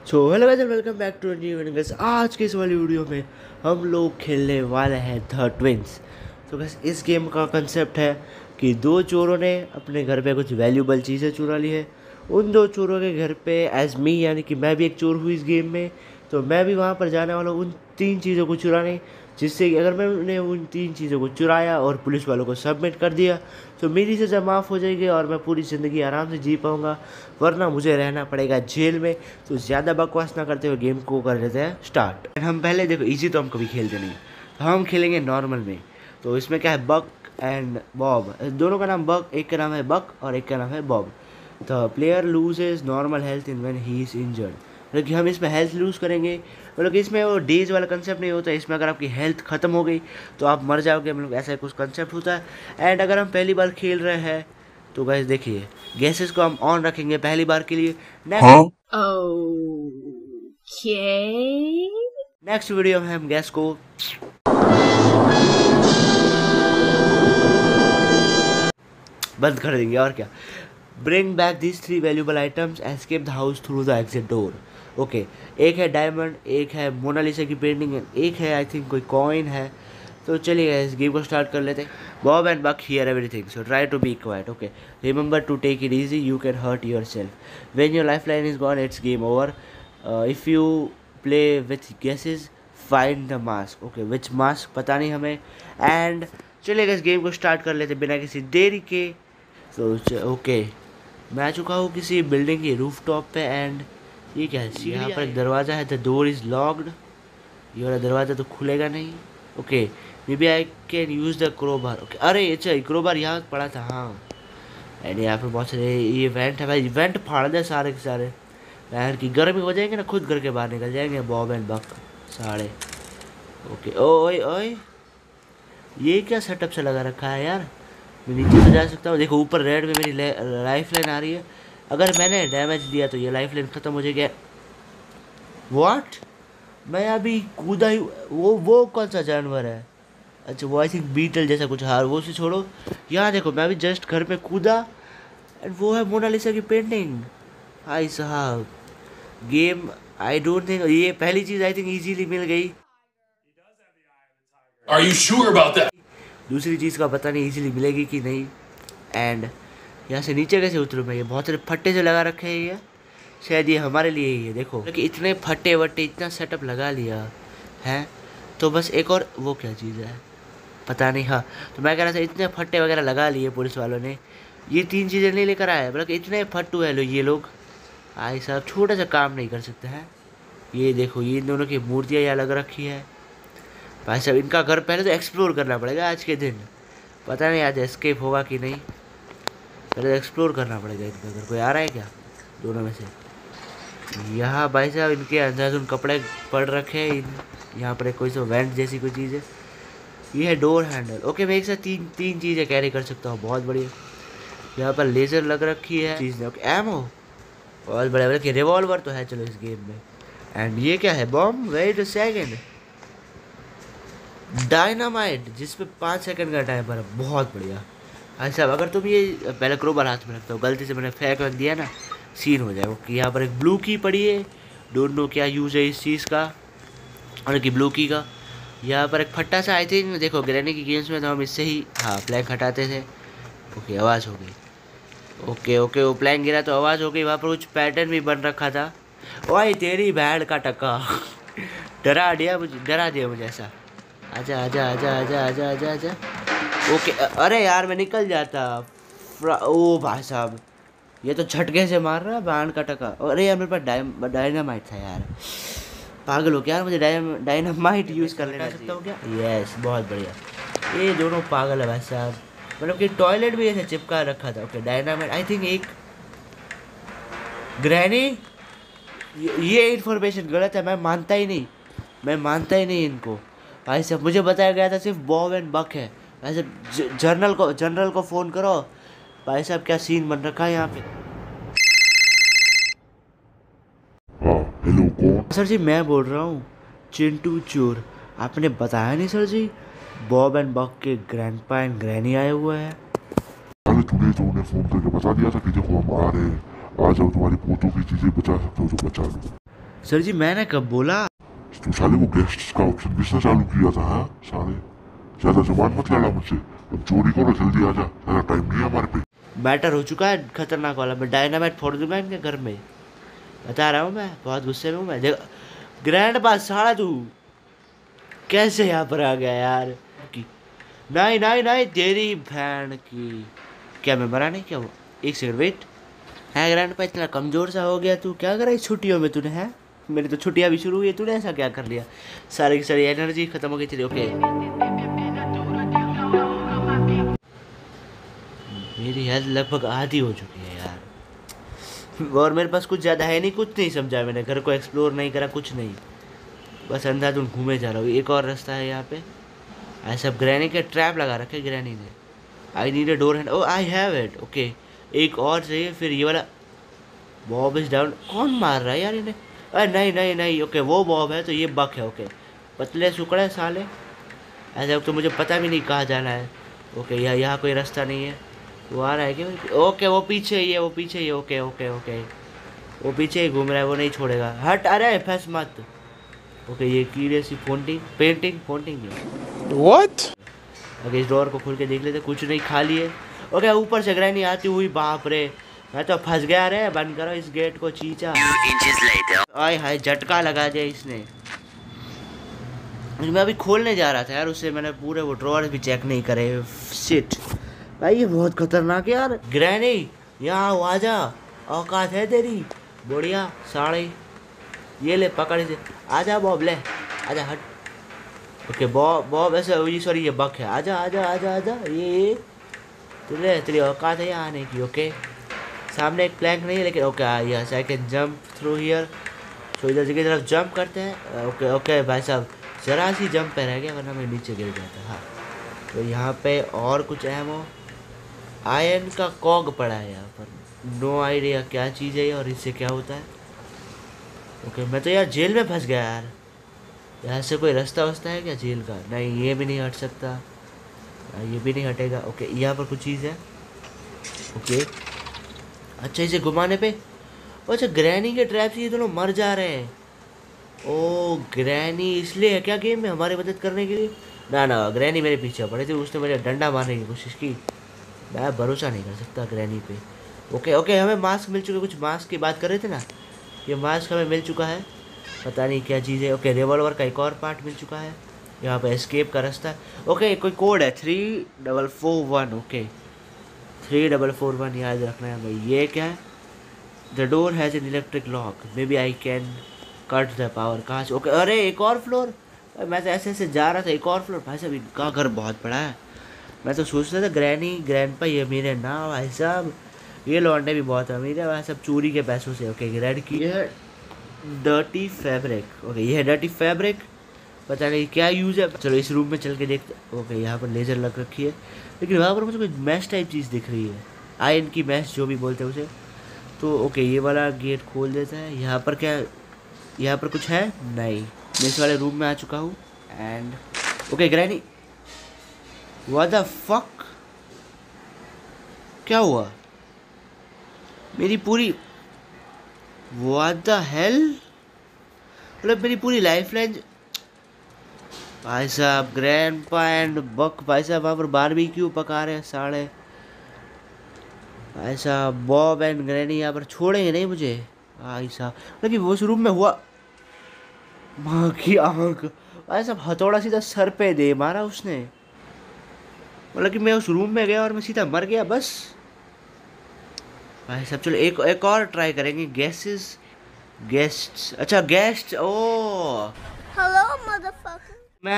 So hello guys, welcome back to new video. आज के इस वाली वीडियो में हम लोग खेलने वाले हैं द ट्विंस। तो बस इस गेम का कंसेप्ट है कि दो चोरों ने अपने घर पे कुछ वैल्यूबल चीज़ें चुरा ली है। उन दो चोरों के घर पे एज मी, यानी कि मैं भी एक चोर हूँ इस गेम में, तो मैं भी वहाँ पर जाने वाला हूँ उन तीन चीज़ों को चुराने। जिससे कि अगर मैंने उन तीन चीज़ों को चुराया और पुलिस वालों को सबमिट कर दिया तो मेरी सज़ा माफ़ हो जाएगी और मैं पूरी ज़िंदगी आराम से जी पाऊँगा, वरना मुझे रहना पड़ेगा जेल में। तो ज़्यादा बकवास ना करते हुए गेम को कर लेते हैं स्टार्ट। हम पहले देखो, इजी तो हम कभी खेलते नहीं, तो हम खेलेंगे नॉर्मल में। तो इसमें क्या है, बक एंड बॉब, दोनों का नाम बक, एक का नाम है बक और एक का नाम है Bob. The player loses normal health in when he is injured. मतलब कि हम इसमें हेल्थ लूज़ करेंगे। मतलब कि इसमें वो डेज वाला कंसेप्ट नहीं होता। इसमें अगर आपकी हेल्थ ख़त्म हो गई तो आप मर जाओगे, मतलब ऐसा कुछ कंसेप्ट होता है। एंड अगर हम पहली बार खेल रहे हैं तो गाइस देखिए, गैसेस को हम ऑन रखेंगे पहली बार के लिए। नेक्स्ट वीडियो में हम गैस को बंद कर देंगे और क्या। Bring back this three valuable items, escape the house through the exit door. Okay, एक है डायमंड, एक है मोनालिसा की पेंटिंग, एक है आई थिंक कोई कॉइन है। तो चलिए इस गेम को स्टार्ट कर लेते हैं। Bob and Buck hear everything, so try to be quiet. Okay, remember to take it easy, you can hurt yourself. When your lifeline is gone it's game over. If you play with gases find the mask. Okay, which mask पता नहीं हमें। And चलिए इस game को start कर लेते बिना किसी देरी के। तो ओके, मैं आ चुका हूँ किसी बिल्डिंग की रूफ टॉप पे। एंड ये क्या है, यहाँ पर एक दरवाज़ा है। द डोर इज़ लॉक्ड, ये वाला दरवाज़ा तो खुलेगा नहीं। Okay, maybe I can use the crowbar. Okay, अरे अच्छा क्रोबार यहाँ पड़ा था, हाँ। एंड यहाँ पे बहुत सारे ये वेंट है भाई, वेंट फाड़ दे सारे के सारे। यार की गर्मी हो जाएंगे ना, खुद घर के बाहर निकल जाएंगे बॉब एंड बक सारे। ओके, ओए ओए, ये क्या सेटअप से लगा रखा है यार। मैं नीचे तो जा सकता हूँ, देखो ऊपर रेड में मेरी लाइफ लाइन आ रही है। अगर मैंने डैमेज दिया तो ये लाइफ लाइन ख़त्म हो जाएगी। व्हाट, मैं अभी कूदा ही, वो कौन सा जानवर है? अच्छा, वो आई थिंक बीटल जैसा कुछ। हार वो से छोड़ो, यहाँ देखो मैं अभी जस्ट घर पे कूदा एंड वो है मोनालिसा की पेंटिंग। भाई साहब, गेम आई डोंट थिंक ये पहली चीज़ आई थिंक इजीली मिल गई। Are you sure about that? दूसरी चीज़ का पता नहीं इजीली मिलेगी कि नहीं। एंड यहाँ से नीचे कैसे उतरूँ मैं? ये बहुत सारे फट्टे से लगा रखे हैं, ये शायद ये हमारे लिए ही है। देखो कि इतने फट्टे वट्टे, इतना सेटअप लगा लिया है। तो बस एक और वो क्या चीज़ है पता नहीं। हाँ, तो मैं कह रहा था इतने फट्टे वगैरह लगा लिए पुलिस वालों ने, ये तीन चीज़ें नहीं लेकर आए। मतलब इतने फट्टू है लो ये लोग, भाई साहब छोटा सा काम नहीं कर सकते हैं। ये देखो, ये इन दोनों की मूर्तियाँ यहाँ लग रखी है। भाई साहब इनका घर पहले तो एक्सप्लोर करना पड़ेगा आज के दिन। पता नहीं आज एस्केप होगा कि नहीं, पहले तो एक्सप्लोर करना पड़ेगा इनका घर। कोई आ रहा है क्या दोनों में से? यहाँ भाई साहब इनके अंदर कपड़े पड़ रखे हैं। यहाँ पर कोई सा वेंट जैसी कोई चीज़ है। ये है डोर हैंडल। ओके, मैं एक साथ तीन चीज़ें कैरी कर सकता हूँ, बहुत बढ़िया। यहाँ पर लेज़र लग रखी है चीज़। ओके, एमो बहुत बढ़िया। कि रिवॉल्वर तो है चलो इस गेम में। एंड ये क्या है, bomb, wait a second, dynamite जिसपे 5 सेकंड का टाइमर है, बहुत बढ़िया। अच्छा, अगर तुम ये पहले क्रोबार हाथ में रखते हो, गलती से मैंने फेंक रख दिया ना, सीन हो जाएगा। कि यहाँ पर एक ब्लू की पड़ी है, डोंट नो क्या यूज़ है इस चीज़ का, और कि ब्लू की का। यहाँ पर एक फट्टा सा, आई थिंक देखो ग्रैनी की गेम्स में तो हम इससे ही हाँ प्लैंक हटाते थे। ओके, आवाज़ हो गई। ओके ओके, वो प्लैंक गिरा तो आवाज़ हो गई। वहाँ पर कुछ पैटर्न भी बन रखा था। ओए तेरी बैंड का टक्का डरा दिया मुझे ऐसा। आजा आजा आजा आजा आजा आजा आजा। ओके, अरे यार मैं निकल जाता। ओ भाई साहब, ये तो झटके से मार रहा है बैंड का टका। अरे यार मेरे पास डायनामाइट था यार, पागल हो क्या यार, मुझे डायनामाइट यूज़ कर लेना सकता हूँ क्या? यस, बहुत बढ़िया। ये दोनों पागल है भाई साहब, मतलब कि टॉयलेट भी ऐसे चिपका रखा था। ओके, डायनामाइट आई थिंक एक ग्रैनी। ये इन्फॉर्मेशन गलत है, मैं मानता ही नहीं इनको। भाई साहब मुझे बताया गया था सिर्फ बॉब एंड बक है। भाई साहब जनरल को फ़ोन करो। भाई साहब क्या सीन बन रखा है यहाँ पे। हाँ, हेलो कौन? सर जी मैं बोल रहा हूँ, चिंटू चोर। आपने बताया नहीं सर जी, बॉब एंड बक के ग्रैंडपा एंड ग्रैनी आए हुए हैं। अरे तूने तो उन्हें फोन करके बता दिया था कि देखो हम आ रहे हैं, आ जाओ, तुम्हारी पोतों की चीजें बचा सकते हो तो बचा लो। सर जी मैंने कब बोला? तू साले वो गेस्ट्स का ऑप्शन किसने चालू किया था? हाँ साले, ज्यादा जुबान मत लड़ा मुझसे। अब चोरी करो, जल्दी आजा, ज्यादा टाइम नहीं है हमारे पे। मैटर हो चुका है खतरनाक वाला, मैं डायनामाइट फोड़ दूंगा इनके घर में, बता रहा हूँ मैं, बहुत गुस्से में हूँ मैं। ग्रैंड पास साला तू कैसे यहाँ पर आ गया यार? नहीं नहीं नहीं, तेरी बहन की। क्या मैं मरा नहीं क्या? वो एक सेकंड वेट। है ग्रैंड पा इतना कमजोर सा हो गया तू? क्या करा इस छुट्टियों में तूने? है मेरी तो छुट्टियां भी शुरू हुई है, तूने ऐसा क्या कर लिया? सारी की सारी एनर्जी खत्म हो गई तेरी। ओके मेरी हेल्थ लगभग आधी हो चुकी है यार, और मेरे पास कुछ ज़्यादा है नहीं, कुछ नहीं समझा मैंने, घर को एक्सप्लोर नहीं करा, कुछ नहीं, बस अंधाधुंध घूमे जा रहा हूँ। एक और रास्ता है यहाँ पे, ऐसा ग्रैनी के ट्रैप लगा रखे ग्रैनी ने। I need a door hand, oh I have it. Okay एक और चाहिए, फिर ये वाला। Bob is down. कौन मार रहा है यार इन्हें? अरे नहीं नहीं नहीं, ओके वो बॉब है तो ये बक है। ओके पतले सुकड़े साले, ऐसा तो मुझे पता भी नहीं कहाँ जाना है। ओके यहाँ कोई रास्ता नहीं है, वो आ रहा है क्या? ओके वो पीछे ही है, वो पीछे ही है। ओके ओके ओके वो पीछे ही घूम रहा है, वो नहीं छोड़ेगा, हट। अरे फंस मत। ओके ये कीड़े सी पेंटिंग नहीं। What? ओके इस डोर को खोल के देख लेते, कुछ नहीं, खाली है। ओके ऊपर से ग्रैनी आती हुई, बाप रे मैं तो फंस गया रे। बंद करो इस गेट को, चीचा। आय हाय झटका लगा दिया इसने। मैं अभी खोलने जा रहा था यार, उससे मैंने पूरे वो ड्रॉअर भी चेक नहीं करे। शिट भाई ये बहुत खतरनाक है यार। ग्रैनी यहाँ आ जा, औकात है तेरी। बढ़िया साड़े, ये ले पकड़ से। आजा बॉब, ले आजा, हट। ओके बॉब ऐसे, सॉरी ये बक है। आजा आजा आजा आजा, ये तुझे तेरी औकात है यहाँ आने की। ओके सामने एक प्लैंक नहीं है लेकिन okay yes I can jump through here. So इधर की तरफ जंप करते हैं। ओके ओके भाई साहब जरा सी जंप पे रह गया, वरना मैं नीचे गिर जाता। हाँ तो यहाँ पे और कुछ एमो, आयरन का कॉग पड़ा है यहाँ पर। नो आइडिया क्या चीज़ है ये और इससे क्या होता है। ओके मैं तो यार जेल में फंस गया यार। यहाँ से कोई रास्ता वस्ता है क्या जेल का? नहीं ये भी नहीं हट सकता, ये भी नहीं हटेगा। ओके यहाँ पर कुछ चीज़ है। ओके अच्छा इसे घुमाने पे, अच्छा ग्रैनी के ट्रैप से ये दोनों मर जा रहे हैं। ओ ग्रैनी इसलिए है क्या गेम में हमारी मदद करने के लिए? ना ग्रैनी मेरे पीछे पड़े थे, उसने मुझे डंडा मारने की कोशिश की। मैं भरोसा नहीं कर सकता ग्रैनी पे। ओके ओके हमें मास्क मिल चुका, कुछ मास्क की बात कर रहे थे ना, ये मास्क हमें मिल चुका है, पता नहीं क्या चीज़ है। ओके रिवॉल्वर का एक और पार्ट मिल चुका है। यहाँ पे एस्केप का रास्ता है। ओके कोई कोड है 3441। ओके 3441 याद रखना है भाई। ये क्या है? The door has an electric lock, maybe I can cut the power. कहाँ से? ओके अरे एक और फ्लोर, मैं तो ऐसे ऐसे जा रहा था। एक और फ्लोर भाई साहब, इनका घर बहुत बड़ा है। मैं तो सोच रहा था ग्रैनी ग्रैंडपा ये अमीर है ना भाई साहब, ये लौंडे भी बहुत अमीर है भाई साहब, चोरी के पैसों से। ओके रेड की है डर्टी फैब्रिक। ओके ये है डर्टी फैब्रिक, पता नहीं क्या यूज़ है। चलो इस रूम में चल के देखते। ओके यहाँ पर लेज़र लग रखी है, लेकिन वहाँ पर मुझे कोई मैश टाइप चीज़ दिख रही है, आयन की मैश जो भी बोलते हैं उसे। तो ओके ये वाला गेट खोल देता है। यहाँ पर क्या, यहाँ पर कुछ है? नहीं, मैं इस वाले रूम में आ चुका हूँ। And okay granny, what the fuck, क्या हुआ? मेरी पूरी, व्हाट द हेल, मतलब मेरी पूरी लाइफ लाइन। भाई साहब ग्रैंडपा एंड बक भाई साहब वहाँ पर बारबेक्यू पका रहे हैं साले। भाई साहब बॉब एंड ग्रैनी यहाँ पर छोड़ेंगे नहीं मुझे भाई साहब। लेकिन वो उस रूम में हुआ, माँ की आँख भाई साहब, हथौड़ा सीधा सर पे दे मारा उसने। मतलब कि मैं उस रूम में गया और मैं सीधा मर गया बस। भाई साहब चलो एक और ट्राई करेंगे। गेस्ट्स, अच्छा गेस्ट, ओ Hello, motherfucker.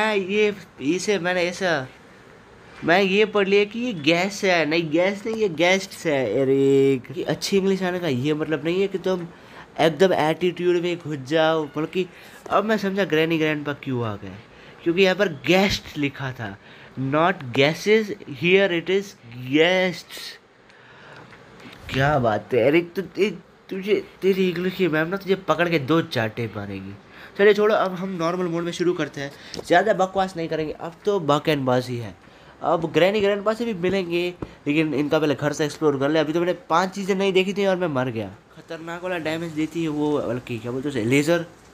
मैं ये पढ़ लिया कि ये गैस है, नहीं गैस नहीं, ये गेस्ट्स है। अरे कि अच्छी इंग्लिश आने का ये मतलब नहीं है कि तुम एकदम एटीट्यूड में घुस जाओ। मतलब कि अब मैं समझा ग्रैनी ग्रैंडपा क्यों आ गए, क्योंकि यहाँ पर गेस्ट लिखा था, not gases, here it is guests. क्या बात है अरे, तुझे तेरी इंग्लिश की मैम ना तुझे पकड़ के 2 चांटे मारेगी। चलिए छोड़ो, अब हम नॉर्मल मोड में शुरू करते हैं, ज़्यादा बकवास नहीं करेंगे। अब तो बक एंड बाजी है। अब ग्रैनी ग्रैंडपा से भी मिलेंगे, लेकिन इनका पहले घर से एक्सप्लोर कर ले। अभी तो मैंने 5 चीज़ें नहीं देखी थी और मैं मर गया। खतरनाक वाला डैमेज देती है वो, बल्कि क्या बोलते हैं लेज़र।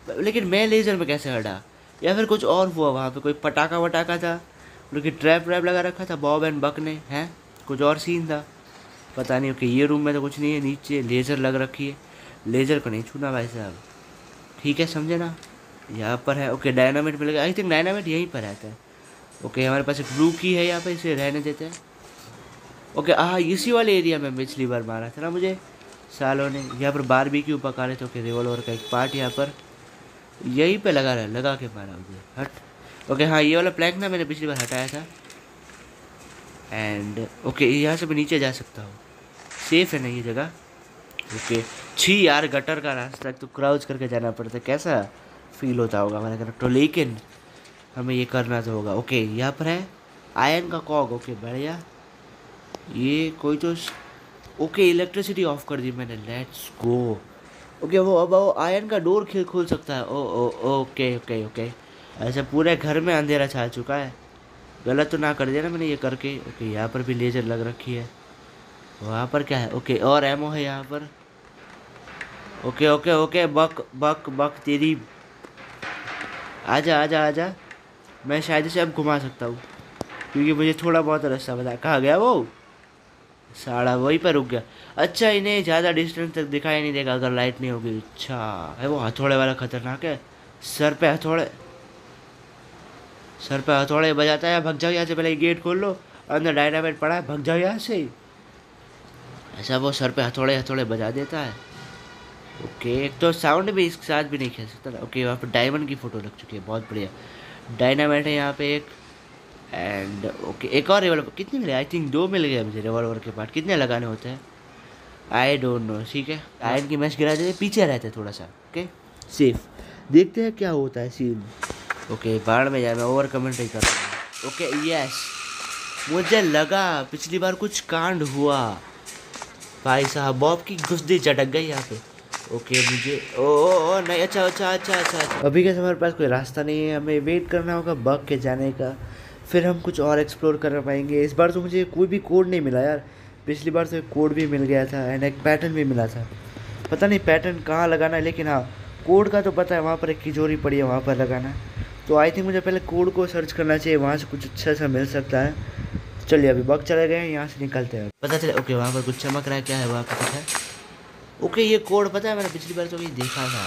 लेकिन मैं लेज़र में कैसे हटा, या फिर कुछ और हुआ वहाँ पे, कोई पटाखा वटाखा था, लेकिन ट्रैप व्रैप लगा रखा था बॉब एंड बक ने, हैं कुछ और सीन था, पता नहीं। ओके ये रूम में तो कुछ नहीं है, नीचे लेज़र लग रखी है, लेज़र को नहीं छूना भाई साहब, ठीक है समझे ना। यहाँ पर है ओके डायनामिट मिल गया, आई थिंक डायनामिट यहीं पर रहता है। ओके हमारे पास एक ब्लू की है यहाँ पे, इसे रहने देते हैं। ओके हाँ इसी वाले एरिया में पिछली बार मारा था ना मुझे सालों ने। यहाँ पर बारबेक्यू पका रहे थे। ओके रिवॉल्वर का एक पार्ट यहाँ पर यहीं पे लगा के मारा मुझे, हट। ओके हाँ ये वाला प्लैंक ना मैंने पिछली बार हटाया था। एंड ओके यहाँ से मैं नीचे जा सकता हूँ, सेफ है ना ये जगह। ओके छी यार गटर का रास्ता, तो क्राउच करके जाना पड़ता है, कैसा फील होता होगा हमारे घर। तो लेकिन हमें ये करना तो होगा। ओके यहाँ पर है आयरन का कॉग। ओके बढ़िया, ये कोई तो ओके इलेक्ट्रिसिटी ऑफ कर दी मैंने, लेट्स गो। ओके वो आयरन का डोर खोल सकता है। ओ ओके ओके ओके, ऐसे पूरे घर में अंधेरा छा चुका है, गलत तो ना कर दिया ना मैंने ये करके। ओके यहाँ पर भी लेजर लग रखी है, वहाँ पर क्या है। ओके और एमओ है यहाँ पर। Okay okay okay Buck Buck Buck तेरी, आजा आजा आजा। मैं शायद इसे अब घुमा सकता हूँ क्योंकि मुझे थोड़ा बहुत रास्ता पता। कहाँ गया वो साड़ा, वहीं पर रुक गया। अच्छा इन्हें ज़्यादा डिस्टेंस तक दिखाई नहीं देगा अगर लाइट नहीं होगी। अच्छा है वो हथौड़े वाला खतरनाक है, सर पे हथौड़े बजाता है। भग जाओ यहाँ से, पहले ये गेट खोल लो, अंदर डायनामाइट पड़ा है, भग जाओ यहाँ से। ऐसा वो सर पे हथौड़े बजा देता है। ओके एक तो साउंड भी इसके साथ भी नहीं खेल सकता ना। ओके वहाँ पर डायमंड की फ़ोटो लग चुकी है, बहुत बढ़िया। डायनामाइट है यहाँ पे एक। एंड ओके एक और रिवॉल्वर, कितने मिले, आई थिंक 2 मिल गए मुझे रिवॉल्वर के पार्ट। कितने लगाने होते हैं आई डोंट नो, ठीक है। आयरन की मैच गिरा देते, पीछे रहते थोड़ा सा। ओके सेफ, देखते हैं क्या होता है सीन। ओके बाढ़ में जाए, मैं ओवर कमेंट नहीं कर रहा हूँ। ओके यस मुझे लगा पिछली बार कुछ कांड हुआ भाई साहब, बॉब की गुस्दी चटक गई यहाँ पे। ओके मुझे ओ नहीं, अच्छा। अभी कैसे हमारे पास कोई रास्ता नहीं है, हमें वेट करना होगा बग के जाने का, फिर हम कुछ और एक्सप्लोर कर पाएंगे। इस बार तो मुझे कोई भी कोड नहीं मिला यार, पिछली बार तो एक कोड भी मिल गया था एंड एक पैटर्न भी मिला था। पता नहीं पैटर्न कहाँ लगाना है, लेकिन हाँ कोड का तो पता है, वहाँ पर एक तिजोरी पड़ी है, वहाँ पर लगाना है। तो आई थिंक मुझे पहले कोड को सर्च करना चाहिए, वहाँ से कुछ अच्छा सा मिल सकता है। चलिए अभी बग चले गए हैं, यहाँ से निकलते हैं। पता चले ओके वहाँ पर कुछ चमक रहा है, क्या है वहाँ पर कुछ है। ओके ये कोड पता है, मैंने पिछली बार तो कहीं देखा था,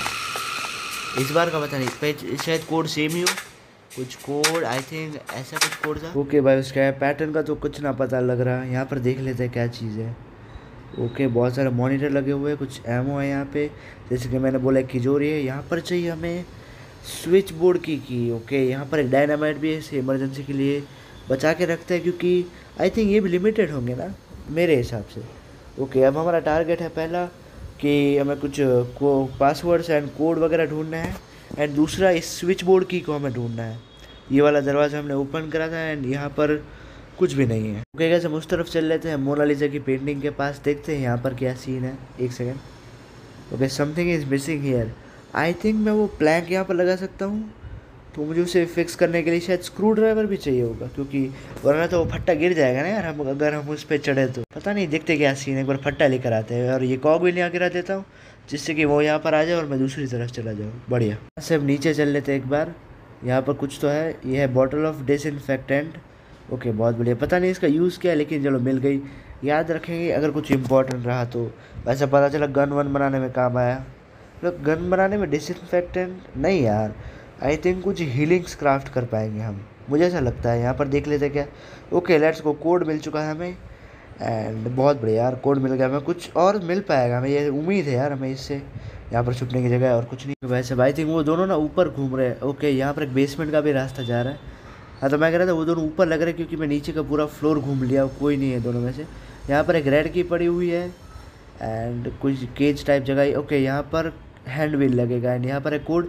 इस बार का पता नहीं, शायद कोड सेम ही हो, कुछ कोड आई थिंक ऐसा कुछ कोड था। ओके भाई उसका पैटर्न का तो कुछ ना पता लग रहा है, यहाँ पर देख लेते हैं क्या चीज़ है। ओके बहुत सारे मॉनिटर लगे हुए हैं, कुछ एमओ है यहाँ पे, जैसे कि मैंने बोला तिजोरी है। यहाँ पर चाहिए हमें स्विच बोर्ड की। ओके यहाँ पर एक डायनामाइट भी है, इसे इमरजेंसी के लिए बचा के रखते हैं, क्योंकि आई थिंक ये भी लिमिटेड होंगे ना मेरे हिसाब से। ओके अब हमारा टारगेट है पहला कि हमें कुछ पासवर्ड्स एंड कोड वगैरह ढूंढना है, एंड दूसरा इस स्विच बोर्ड की को हमें ढूंढना है। ये वाला दरवाज़ा हमने ओपन करा था एंड यहाँ पर कुछ भी नहीं है। ओके कैसे हम उस तरफ चल लेते हैं, मोनालिसा की पेंटिंग के पास, देखते हैं यहाँ पर क्या सीन है। एक second. Okay something is missing here. I think मैं वो प्लैंक यहाँ पर लगा सकता हूँ, तो मुझे उसे फिक्स करने के लिए शायद स्क्रू ड्राइवर भी चाहिए होगा, क्योंकि वरना तो वो फट्टा गिर जाएगा ना यार, हम अगर हम उस पर चढ़े तो। पता नहीं देखते क्या सीन है, एक बार फट्टा लेकर आते हैं और ये कॉक भी यहाँ गिरा देता हूँ, जिससे कि वो यहाँ पर आ जाए और मैं दूसरी तरफ चला जाऊँ। बढ़िया। यहाँ से हम नीचे चल लेते एक बार, यहाँ पर कुछ तो है, ये है बॉटल ऑफ डिसइंफेक्टेंट। ओके बहुत बढ़िया, पता नहीं इसका यूज़ क्या है, लेकिन चलो मिल गई, याद रखेंगे अगर कुछ इंपॉर्टेंट रहा तो। वैसे पता चला गन वन बनाने में काम आया, मतलब गन बनाने में डिसइंफेक्टेंट नहीं यार, आई थिंक कुछ हीलिंग्स क्राफ्ट कर पाएंगे हम, मुझे ऐसा लगता है। यहाँ पर देख लेते क्या। ओके लेट्स गो, कोड मिल चुका है हमें एंड बहुत बढ़िया यार, कोड मिल गया हमें, कुछ और मिल पाएगा हमें, ये उम्मीद है यार हमें इससे। यहाँ पर छुपने की जगह है और कुछ नहीं। वैसे आई थिंक वो दोनों ना ऊपर घूम रहे हैं। ओके यहाँ पर एक बेसमेंट का भी रास्ता जा रहा है। हाँ तो मैं कह रहा था वो दोनों ऊपर लग रहे हैं, क्योंकि मैं नीचे का पूरा फ्लोर घूम लिया, कोई नहीं है दोनों में से। यहाँ पर एक रेड की पड़ी हुई है एंड कुछ केज टाइप जगह। ओके यहाँ पर हैंड व्हील लगेगा एंड यहाँ पर है कोड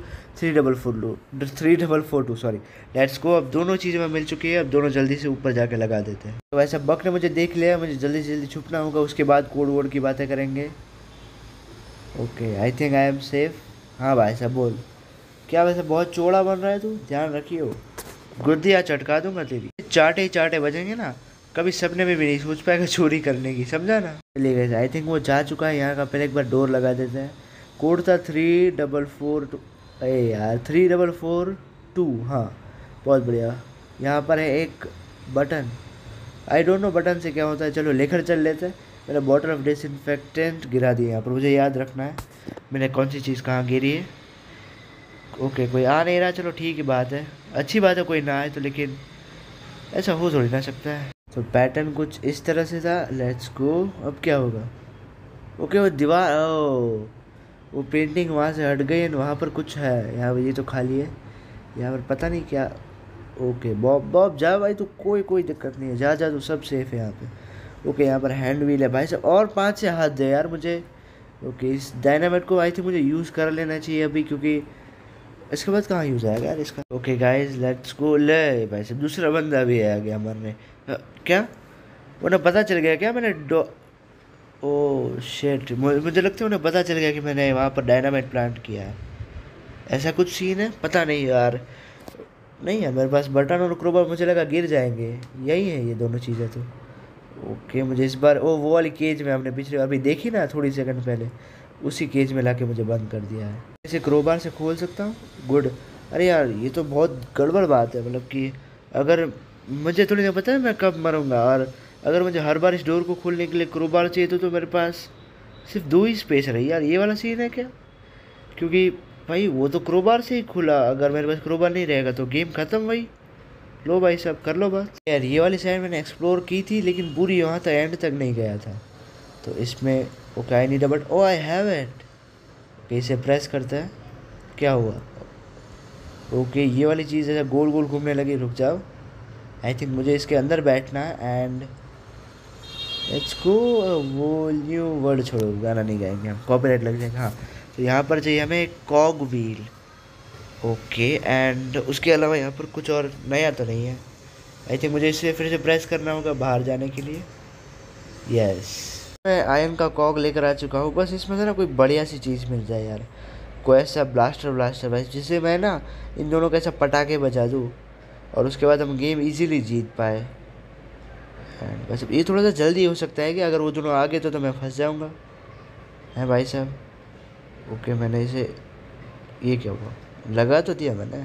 3442 सॉरी। लेट्स गो, अब दोनों चीज़ें में मिल चुकी है, अब दोनों जल्दी से ऊपर जाके लगा देते हैं। तो वैसे बक ने मुझे देख लिया, मुझे जल्दी से जल्दी छुपना होगा, उसके बाद कोड वोड की बातें करेंगे। Okay I think I am safe. हाँ भाई साहब बोल, क्या वैसे बहुत चौड़ा बन रहा है तू, ध्यान रखियो, गुद्दिया चटका दूंगा तेरी। चाटे ही चाटे बजेंगे ना, कभी सपने में भी नहीं सोच पाएगा चोरी करने की, समझा ना। चलिए गए, आई थिंक वो जा चुका है यहाँ का, पहले एक बार डोर लगा देते हैं। कोड था 3442 अरे यार 3442, हाँ बहुत बढ़िया। यहाँ पर है एक button, I don't know button से क्या होता है, चलो लेकर चल लेते हैं। मैंने बॉटल ऑफ डिसइंफेक्टेंट गिरा दिया यहाँ पर, मुझे याद रखना है मैंने कौन सी चीज़ कहाँ गिरी है। ओके कोई आ नहीं रहा, चलो ठीक है, बात है, अच्छी बात है कोई ना आए तो, लेकिन ऐसा हो थोड़ी ना सकता है। तो पैटर्न कुछ इस तरह से था, लेट्स गो। अब क्या होगा? ओके वो दीवार, ओ वो पेंटिंग वहाँ से हट गई एंड वहाँ पर कुछ है, यहाँ पर ये तो खाली है, यहाँ पर पता नहीं क्या। ओके बॉब बॉब जा भाई, तो कोई दिक्कत नहीं है, जा जा, तो सब सेफ है यहाँ पे। ओके यहाँ पर हैंड व्हील है भाई साहब, और 5 से हाथ दे यार मुझे। ओके इस डायनामाइट को आई थिंक मुझे यूज़ कर लेना चाहिए अभी, क्योंकि इसके बाद कहाँ यूज़ आएगा यार इसका। Okay guys let's go. ले भाई साहब दूसरा बंदा भी आ गया मरने। क्या उन्हें पता चल गया क्या मैंने ओ शेट, मुझे लगता है उन्हें पता चल गया कि मैंने वहाँ पर डायनामाइट प्लांट किया है, ऐसा कुछ सीन है, पता नहीं यार। नहीं यार मेरे पास बटन और क्रोबार, मुझे लगा गिर जाएंगे, यही है ये दोनों चीज़ें तो। ओके मुझे इस बार वो वाली केज में हमने पिछले अभी देखी ना थोड़ी सेकंड पहले, उसी केज में लाके मुझे बंद कर दिया है। इसे क्रोबार से खोल सकता हूँ, गुड। अरे यार ये तो बहुत गड़बड़ बात है, मतलब कि अगर मुझे थोड़ी ना पता है मैं कब मरूंगा, और अगर मुझे हर बार इस डोर को खोलने के लिए क्रोबार चाहिए तो मेरे पास सिर्फ 2 ही स्पेस रही यार, ये वाला सीन है क्या? क्योंकि भाई वो तो क्रोबार से ही खुला, अगर मेरे पास क्रोबार नहीं रहेगा तो गेम ख़त्म भाई। लो भाई साहब कर लो बात। यार ये वाली साइड मैंने एक्सप्लोर की थी, लेकिन पूरी वहाँ तक एंड तक नहीं गया था, तो इसमें okay I need a but, oh I have it. Okay इसे प्रेस करता है, क्या हुआ? ओके ये वाली चीज़ ऐसा गोल गोल घूमने लगी, रुक जाओ, आई थिंक मुझे इसके अंदर बैठना है एंड लेट्स गो। वो न्यू वर्ड छोड़ो, गाना नहीं गाएंगे हम, कॉपीराइट लग जाएगा। हाँ तो यहाँ पर चाहिए हमें एक कॉग व्हील। ओके एंड उसके अलावा यहाँ पर कुछ और नया तो नहीं है, आई थिंक मुझे इसे फिर से प्रेस करना होगा बाहर जाने के लिए। यस मैं आयरन का कॉग लेकर आ चुका हूँ, बस इसमें से ना कोई बढ़िया सी चीज़ मिल जाए यार, कोई ऐसा ब्लास्टर भाई जिससे मैं ना इन दोनों के ऐसा पटाखे बजा दूँ और उसके बाद हम गेम इजीली जीत पाए। एंड बस ये थोड़ा सा जल्दी हो सकता है कि अगर वो दोनों आ गए तो मैं फंस जाऊँगा, हैं भाई साहब। ओके मैंने इसे, ये क्या हुआ, लगा तो दिया मैंने,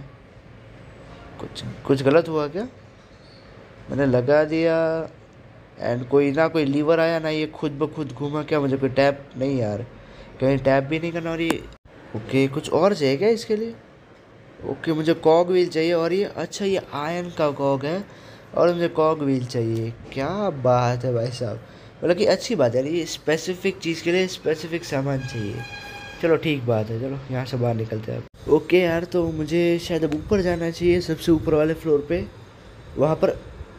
कुछ गलत हुआ क्या? मैंने लगा दिया एंड कोई लीवर आया ना, ये खुद ब खुद घूमा क्या? मुझे कोई टैप नहीं यार, कहीं टैप भी नहीं करना। और ये ओके कुछ और चाहिए क्या इसके लिए? ओके मुझे कॉग व्हील चाहिए, और ये अच्छा ये आयरन का कॉग है और मुझे कॉग व्हील चाहिए, क्या बात है भाई साहब, मतलब कि अच्छी बात है, ये स्पेसिफिक चीज़ के लिए स्पेसिफिक सामान चाहिए। चलो ठीक बात है, चलो यहाँ से बाहर निकलते हैं। ओके यार तो मुझे शायद अब ऊपर जाना चाहिए, सबसे ऊपर वाले फ्लोर पे, वहाँ पर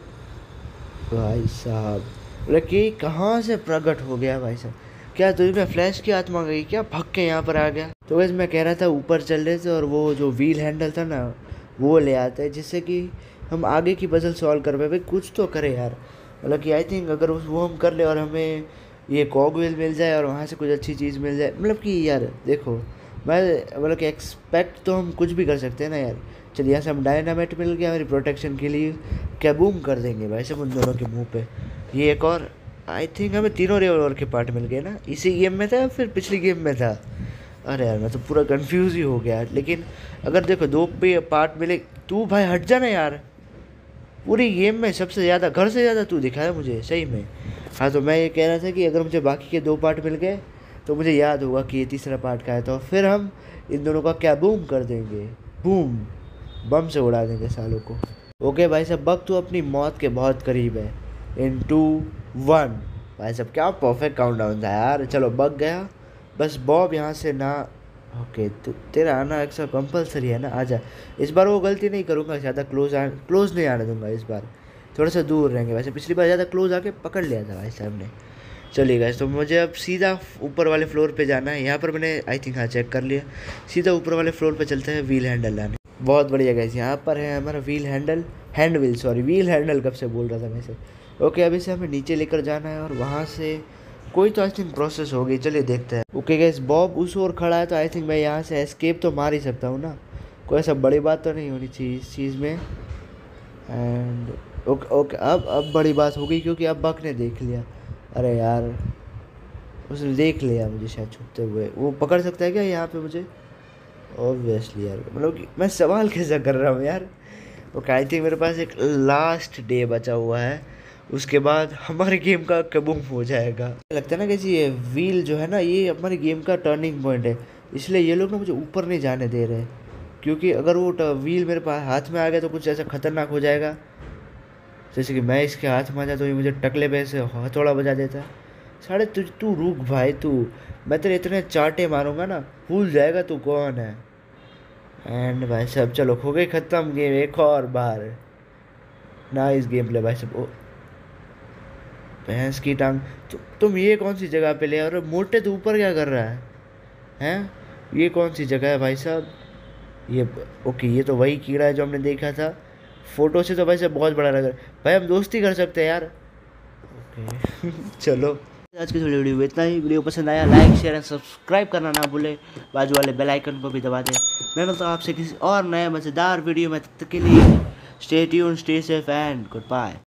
भाई साहब मतलब कि कहाँ से प्रकट हो गया भाई साहब, क्या तुझ में फ्लैश की आत्मा गई क्या, भग के यहाँ पर आ गया? तो वैसे मैं कह रहा था ऊपर चल रहे थे और वो जो व्हील हैंडल था ना वो ले आते हैं, जिससे कि हम आगे की पजल सॉल्व कर पाए। भाई कुछ तो करे यार, मतलब कि आई थिंक अगर वो हम कर ले और हमें ये कॉग व्हील मिल जाए और वहाँ से कुछ अच्छी चीज़ मिल जाए, मतलब कि यार देखो मैं मतलब कि एक्सपेक्ट तो हम कुछ भी कर सकते हैं ना यार। चलिए यहाँ से हम डायनामाइट मिल गया मेरी प्रोटेक्शन के लिए, कैबूम कर देंगे भाई सब उन दोनों के मुंह पे। ये एक और आई थिंक हमें तीनों रिवॉल्वर के पार्ट मिल गए ना, इसी गेम में था या फिर पिछली गेम में था? अरे यार मैं तो पूरा कंफ्यूज ही हो गया। लेकिन अगर देखो 2 पे पार्ट मिले, तू भाई हट जाना यार, पूरी गेम में सबसे ज़्यादा घर से ज़्यादा तू दिखा है मुझे सही में। हाँ तो मैं ये कह रहा था कि अगर मुझे बाकी के 2 पार्ट मिल गए तो मुझे याद होगा कि ये तीसरा पार्ट का है, तो फिर हम इन दोनों का क्या बूम कर देंगे, बूम बम से उड़ा देंगे सालों को। ओके भाई साहब बग तो अपनी मौत के बहुत करीब है, इन 2 1 भाई साहब क्या परफेक्ट काउंटडाउन था यार। चलो बग गया, बस बॉब यहाँ से ना, ओके तो तेरा आना एक्स्ट्रा कंपलसरी है ना, आजा। इस बार वो गलती नहीं करूँगा, ज़्यादा क्लोज नहीं आने दूंगा इस बार, थोड़ा सा दूर रहेंगे। वैसे पिछली बार ज़्यादा क्लोज आके पकड़ लिया था भाई साहब ने। चलिए गाइस तो मुझे अब सीधा ऊपर वाले फ्लोर पे जाना है, यहाँ पर मैंने आई थिंक हाँ चेक कर लिया, सीधा ऊपर वाले फ्लोर पे चलते हैं व्हील हैंडल लाने। बहुत बढ़िया गाइस, यहाँ पर है हमारा व्हील हैंडल कब से बोल रहा था मैं से। ओके अभी से हमें नीचे लेकर जाना है और वहाँ से कोई तो आई थिंक प्रोसेस होगी, चलिए देखते हैं। ओके गाइस बॉब उस ओर खड़ा है, तो आई थिंक मैं यहाँ से एस्केप तो मार ही सकता हूँ ना, कोई ऐसा बड़ी बात तो नहीं होनी चाहिए इस चीज़ में। एंड ओके अब बड़ी बात हो गई, क्योंकि अब बक ने देख लिया। अरे यार उसने देख लिया मुझे शायद छुपते हुए, वो पकड़ सकता है क्या यहाँ पे मुझे? ऑब्वियसली यार, मतलब कि मैं सवाल कैसा कर रहा हूँ यार। ओके आई थिंक मेरे पास एक लास्ट डे बचा हुआ है, उसके बाद हमारे गेम का कबूम हो जाएगा। लगता है ना कि ये व्हील जो है ना, ये हमारे गेम का टर्निंग पॉइंट है, इसलिए ये लोग ना मुझे ऊपर नहीं जाने दे रहे, क्योंकि अगर वो व्हील मेरे पास हाथ में आ गया तो कुछ ऐसा खतरनाक हो जाएगा। जैसे कि मैं इसके हाथ में आ जाता तो ये मुझे टकले पे से हथौड़ा बजा देता है। साढ़े तू रुक भाई तू, मैं तेरे इतने चाटे मारूंगा ना भूल जाएगा तू कौन है। एंड भाई साहब चलो हो गई ख़त्म गेम, एक और बार नाइस गेम प्ले भाई साहब। भैंस की टांग, तुम ये कौन सी जगह पे ले आ रहे हो? मोटे तो ऊपर क्या कर रहा है हैं? ये कौन सी जगह है भाई साहब? ये ओके, ये तो वही कीड़ा है जो हमने देखा था फोटो से, तो भाई साहब बहुत बड़ा लग रहा है। भाई हम दोस्ती कर सकते हैं यार। ओके चलो आज की वीडियो में इतना ही। वीडियो पसंद आया लाइक शेयर एंड सब्सक्राइब करना ना भूले, बाजू वाले बेल आइकन को भी दबा दें। मैं मिलता हूँ आपसे किसी और नए मज़ेदार वीडियो में, तब तक के लिए stay tuned, stay safe and good bye.